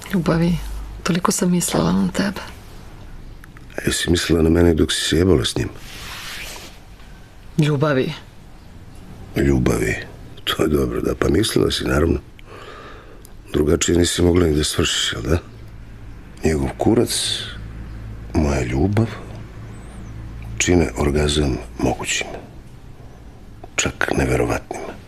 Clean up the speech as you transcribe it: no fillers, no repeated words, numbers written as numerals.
Ljubavi, toliko sam mislila na tebe. A jesi mislila na mene dok si se jebala s njim? Ljubavi. Ljubavi, to je dobro, da, pa mislila si, naravno. Drugačije nisi mogla ni da svršiš, jel da? Njegov kurac, moja ljubav, čine orgazam mogućim. Čak neverovatnim.